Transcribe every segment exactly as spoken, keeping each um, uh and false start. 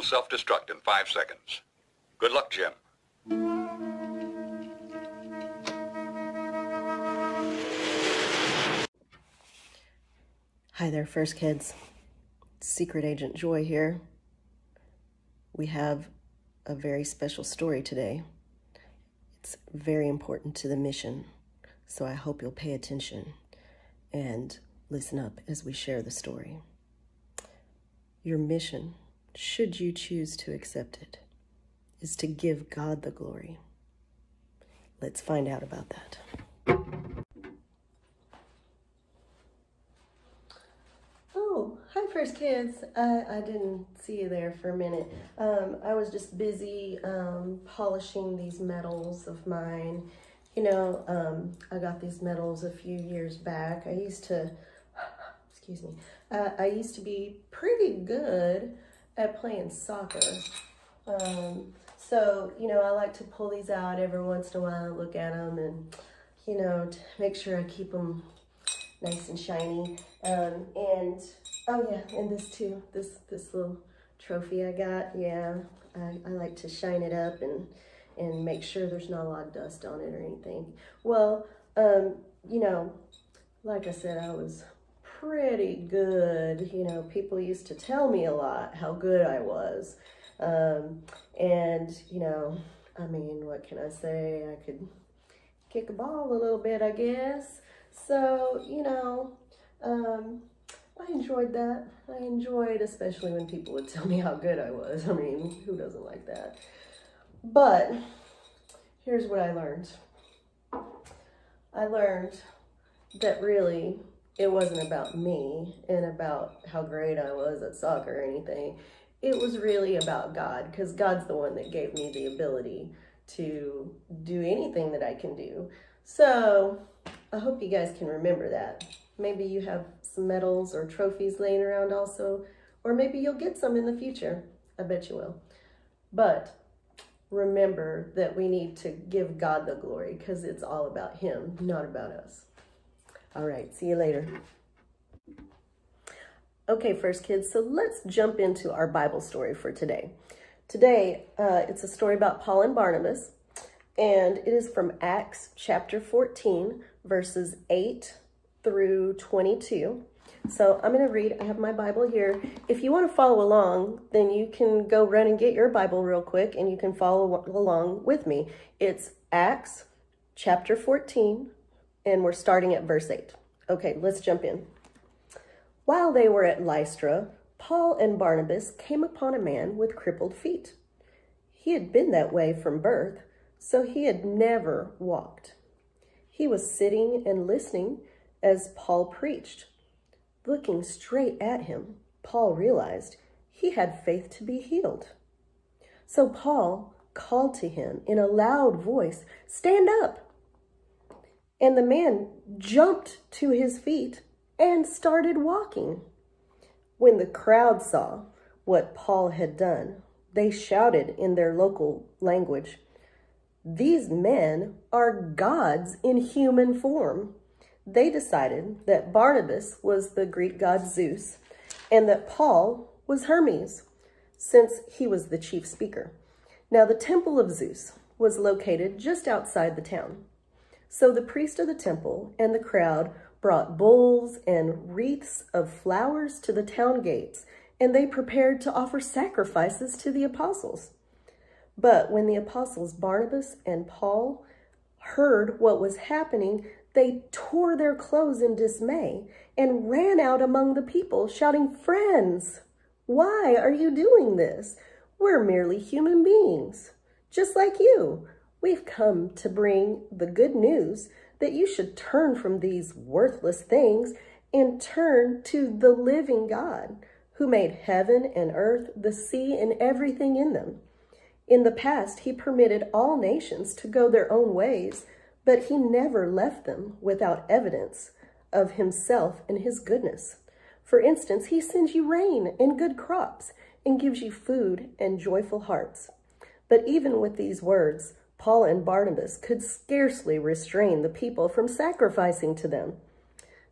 self-destruct in five seconds. Good luck, Jim. Hi there, First Kids. Secret Agent Joy here. We have a very special story today. It's very important to the mission, so I hope you'll pay attention and listen up as we share the story. Your mission, should you choose to accept it, is to give God the glory. Let's find out about that. Oh, hi First Kids. I, I didn't see you there for a minute. Um, I was just busy um, polishing these medals of mine. You know, um, I got these medals a few years back. I used to, excuse me, uh, I used to be pretty good at playing soccer. Um, so, you know, I like to pull these out every once in a while, look at them and, you know, to make sure I keep them nice and shiny. Um, and, oh yeah, and this too, this, this little trophy I got, yeah, I, I like to shine it up and, and make sure there's not a lot of dust on it or anything. Well, um, you know, like I said, I was pretty good. You know, people used to tell me a lot how good I was. Um, and, you know, I mean, what can I say? I could kick a ball a little bit, I guess. So, you know, um, I enjoyed that. I enjoyed, especially when people would tell me how good I was. I mean, who doesn't like that? But here's what I learned. I learned that really it wasn't about me and about how great I was at soccer or anything. It was really about God, because God's the one that gave me the ability to do anything that I can do. So I hope you guys can remember that. Maybe you have some medals or trophies laying around also, or maybe you'll get some in the future. I bet you will. But remember that we need to give God the glory, because it's all about Him, not about us. All right, see you later. Okay, First Kids, so let's jump into our Bible story for today. Today, uh, it's a story about Paul and Barnabas, and it is from Acts chapter fourteen, verses eight through twenty-two. So I'm going to read. I have my Bible here. If you want to follow along, then you can go run and get your Bible real quick, and you can follow along with me. It's Acts chapter fourteen, and we're starting at verse eight. Okay, let's jump in. While they were at Lystra, Paul and Barnabas came upon a man with crippled feet. He had been that way from birth, so he had never walked. He was sitting and listening as Paul preached. Looking straight at him, Paul realized he had faith to be healed. So Paul called to him in a loud voice, "Stand up!" And the man jumped to his feet and started walking. When the crowd saw what Paul had done, they shouted in their local language, "These men are gods in human form." They decided that Barnabas was the Greek god Zeus and that Paul was Hermes, since he was the chief speaker. Now the temple of Zeus was located just outside the town. So the priest of the temple and the crowd brought bowls and wreaths of flowers to the town gates, and they prepared to offer sacrifices to the apostles. But when the apostles Barnabas and Paul heard what was happening, they tore their clothes in dismay and ran out among the people, shouting, "Friends, why are you doing this? We're merely human beings, just like you. We've come to bring the good news that you should turn from these worthless things and turn to the living God, who made heaven and earth, the sea, and everything in them. In the past, he permitted all nations to go their own ways, but he never left them without evidence of himself and his goodness. For instance, he sends you rain and good crops and gives you food and joyful hearts." But even with these words, Paul and Barnabas could scarcely restrain the people from sacrificing to them.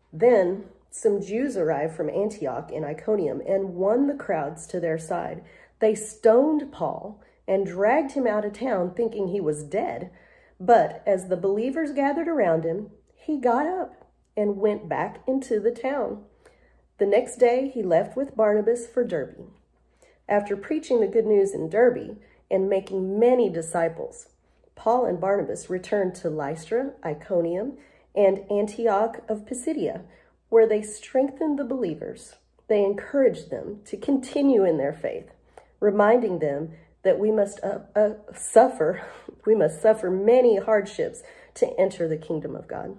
Then some Jews arrived from Antioch and Iconium and won the crowds to their side. They stoned Paul and dragged him out of town thinking he was dead. But as the believers gathered around him, he got up and went back into the town. The next day, he left with Barnabas for Derbe. After preaching the good news in Derbe and making many disciples, Paul and Barnabas returned to Lystra, Iconium, and Antioch of Pisidia, where they strengthened the believers. They encouraged them to continue in their faith, reminding them that we must uh, uh, suffer, we must suffer many hardships to enter the kingdom of God.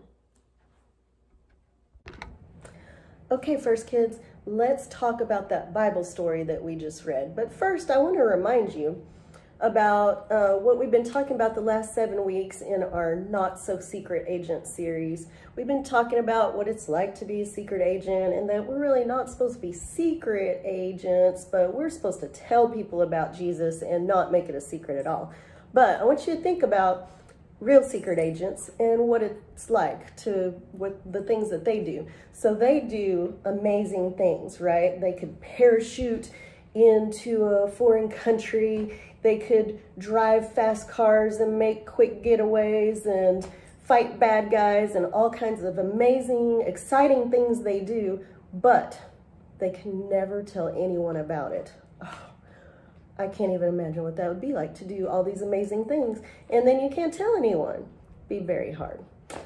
Okay, first kids, let's talk about that Bible story that we just read. But first, I want to remind you about uh, what we've been talking about the last seven weeks in our Not So Secret Agent series. We've been talking about what it's like to be a secret agent and that we're really not supposed to be secret agents, but we're supposed to tell people about Jesus and not make it a secret at all. But I want you to think about real secret agents and what it's like to what the things that they do. So they do amazing things, right? They could parachute into a foreign country. They could drive fast cars and make quick getaways and fight bad guys and all kinds of amazing, exciting things they do, but they can never tell anyone about it. Oh, I can't even imagine what that would be like to do all these amazing things, and then you can't tell anyone. It'd be very hard.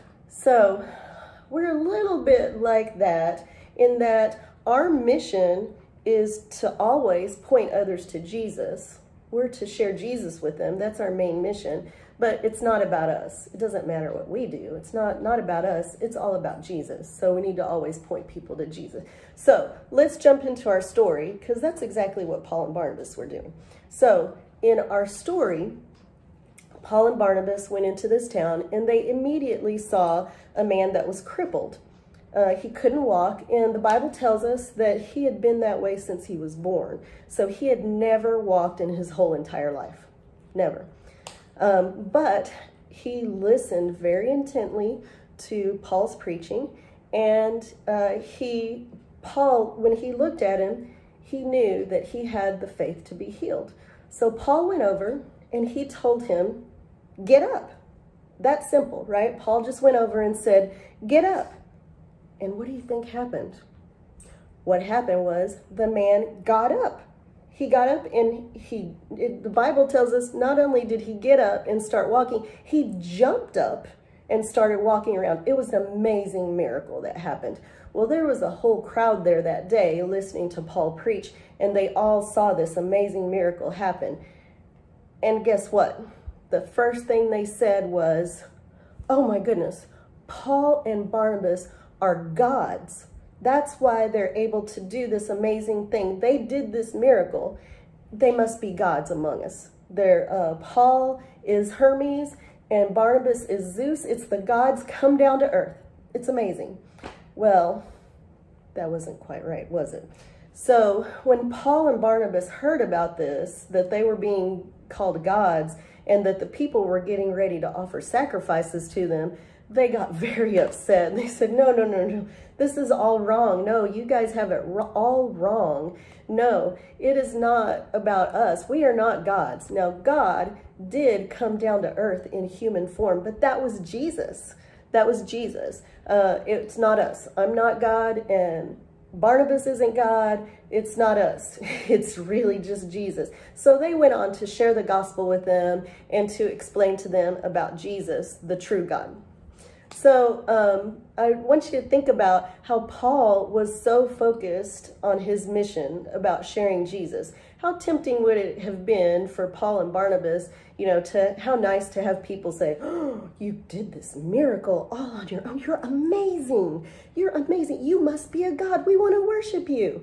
So we're a little bit like that in that our mission is to always point others to Jesus. We're to share Jesus with them. That's our main mission. But it's not about us. It doesn't matter what we do. It's not, not about us. It's all about Jesus. So we need to always point people to Jesus. So let's jump into our story, because that's exactly what Paul and Barnabas were doing. So in our story, Paul and Barnabas went into this town, and they immediately saw a man that was crippled. Uh, he couldn't walk, and the Bible tells us that he had been that way since he was born. So he had never walked in his whole entire life. Never. Um, but he listened very intently to Paul's preaching, and uh, he, Paul, when he looked at him, he knew that he had the faith to be healed. So Paul went over and he told him, "Get up." That's simple, right? Paul just went over and said, "Get up." And what do you think happened? What happened was the man got up. He got up and he, it, the Bible tells us not only did he get up and start walking, he jumped up and started walking around. It was an amazing miracle that happened. Well, there was a whole crowd there that day listening to Paul preach, and they all saw this amazing miracle happen. And guess what? The first thing they said was, "Oh my goodness, Paul and Barnabas are gods. That's why they're able to do this amazing thing. They did this miracle. They must be gods among us." They're, uh, Paul is Hermes and Barnabas is Zeus. It's the gods come down to earth. It's amazing. Well, that wasn't quite right, was it? So when Paul and Barnabas heard about this, that they were being called gods and that the people were getting ready to offer sacrifices to them, they got very upset. They said, no, no, no, no, this is all wrong. No, you guys have it all wrong. No, it is not about us. We are not gods. Now, God did come down to earth in human form, but that was Jesus. That was Jesus. Uh, it's not us. I'm not God, and Barnabas isn't God. It's not us. It's really just Jesus. So they went on to share the gospel with them and to explain to them about Jesus, the true God. So um, I want you to think about how Paul was so focused on his mission about sharing Jesus. How tempting would it have been for Paul and Barnabas, you know, to, how nice to have people say, "Oh, you did this miracle all on your own. You're amazing. You're amazing. You must be a god. We want to worship you."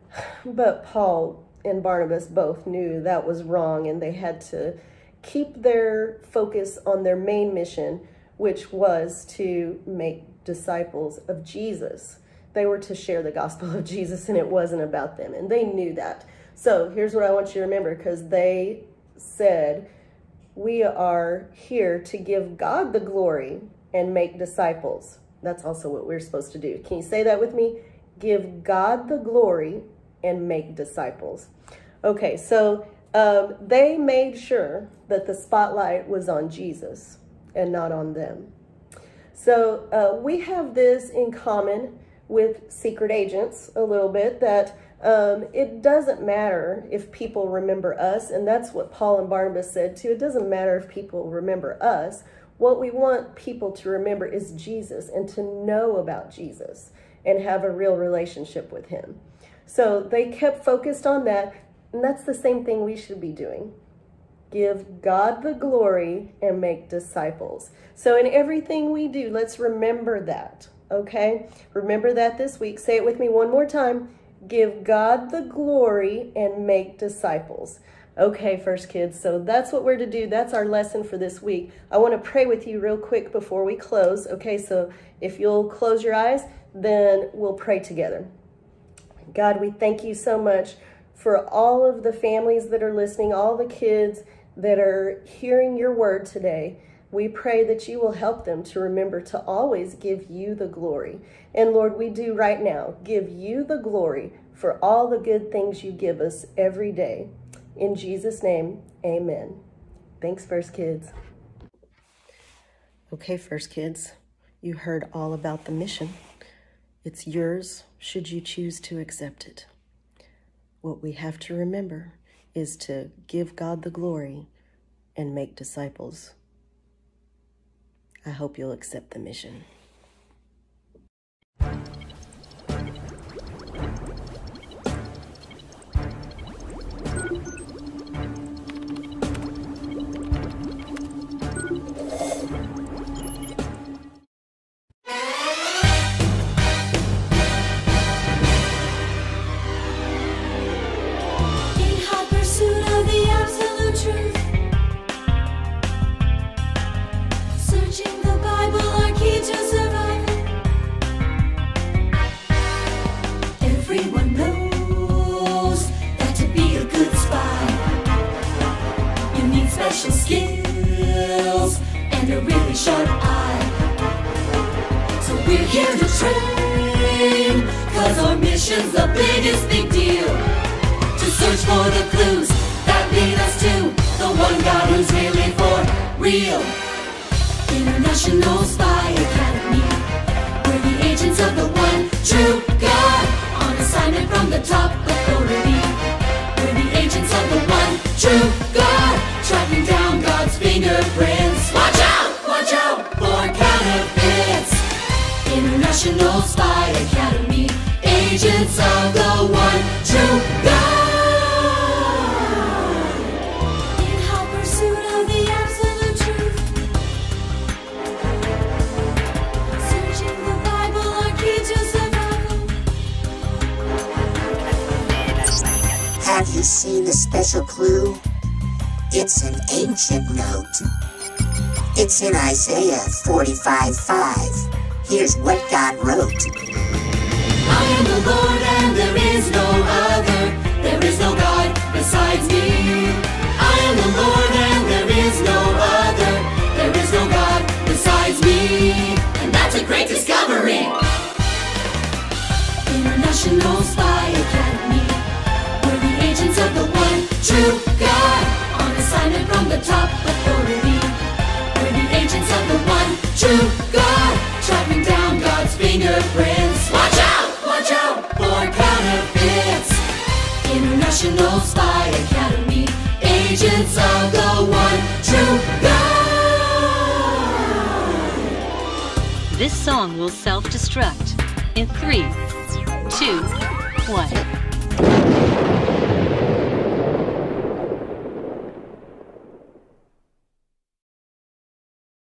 But Paul and Barnabas both knew that was wrong, and they had to keep their focus on their main mission, which was to make disciples of Jesus. They were to share the gospel of Jesus, and it wasn't about them, and they knew that. So here's what I want you to remember, because they said, we are here to give God the glory and make disciples. That's also what we're supposed to do. Can you say that with me? Give God the glory and make disciples. Okay, so um, they made sure that the spotlight was on Jesus and not on them. So uh, we have this in common with secret agents a little bit, that um, it doesn't matter if people remember us, and that's what Paul and Barnabas said too. It doesn't matter if people remember us. What we want people to remember is Jesus, and to know about Jesus and have a real relationship with him. So they kept focused on that, and that's the same thing we should be doing. Give God the glory and make disciples. So in everything we do, let's remember that, okay? Remember that this week. Say it with me one more time. Give God the glory and make disciples. Okay, First Kids, so that's what we're to do. That's our lesson for this week. I want to pray with you real quick before we close. Okay, so if you'll close your eyes, then we'll pray together. God, we thank you so much for all of the families that are listening, all the kids that are hearing your word today. We pray that you will help them to remember to always give you the glory. And Lord, we do right now give you the glory for all the good things you give us every day. In Jesus' name, amen. Thanks, First Kids. Okay, First Kids, you heard all about the mission. It's yours should you choose to accept it. What we have to remember is to give God the glory and make disciples. I hope you'll accept the mission. Skills and a really sharp eye. So we're here to train, cause our mission's the biggest big deal. To search for the clues that lead us to the one God who's really for real. International Spy Academy, we're the agents of the one true God, on assignment from the top authority. We're the agents of the one true God, tracking down God's fingerprints. Watch out, watch out for counterfeits. International Spy Academy, agents of the one true God. In hot pursuit of the absolute truth, searching the Bible, our key to survival. Have you seen the special clue? It's an ancient note. It's in Isaiah forty-five five. Here's what God wrote. I am the Lord and there is no other. There is no God besides me. I am the Lord and there is no other. There is no God besides me. And that's a great discovery. International Spy Academy, we're the agents of the one true God, on assignment from the top authority. We're the agents of the one true God, tracking down God's fingerprints. Watch out, watch out for counterfeits. International Spy Academy, agents of the one true God. This song will self-destruct in three, two, one.